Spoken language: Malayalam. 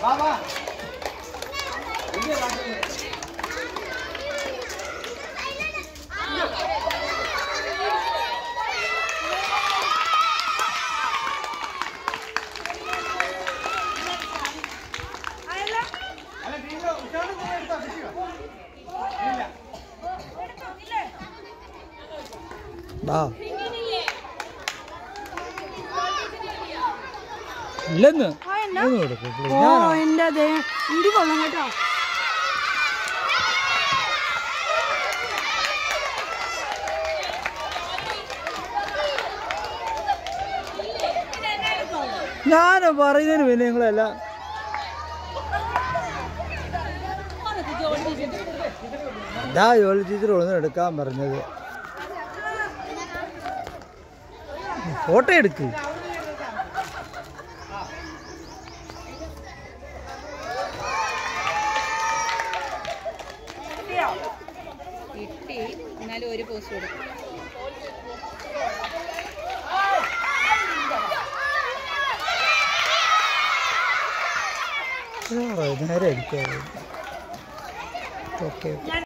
ഇല്ലെന്ന് ഞാൻ പറയുന്നതിന് പിന്നെ നിങ്ങളല്ല എന്താ ജോലി ടീച്ചർ ഒന്നും എടുക്കാൻ പറഞ്ഞത് ഫോട്ടോ എടുക്ക് കിട്ടി എന്നാലും ഒരു പോസ്റ്റ് കൊടുക്കും നേരെ അടിക്കാതെ ഓക്കെ